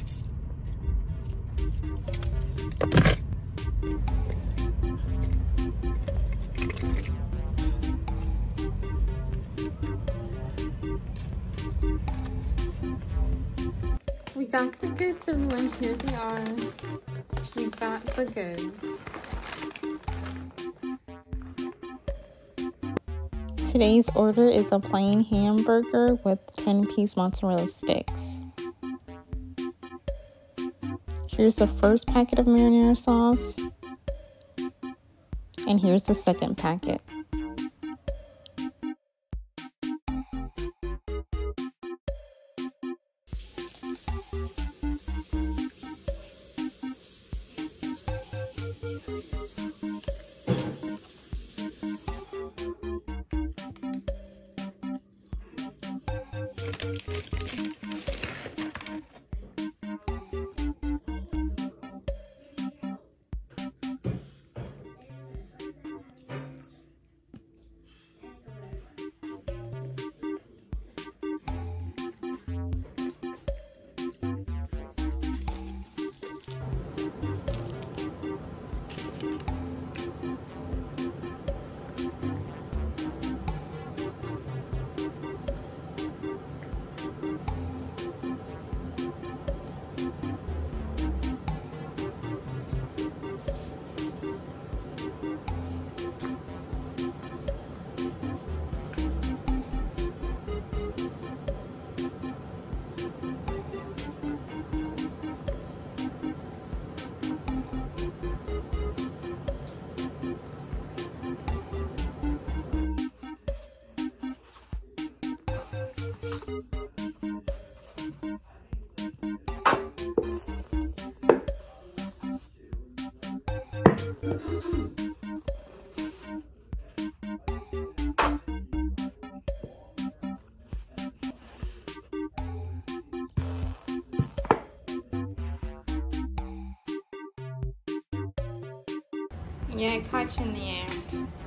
We got the goods, everyone. Here they are. We got the goods. Today's order is a plain hamburger with 10-piece mozzarella sticks. Here's the first packet of marinara sauce. And here's the second packet. Yeah, I caught you in the act.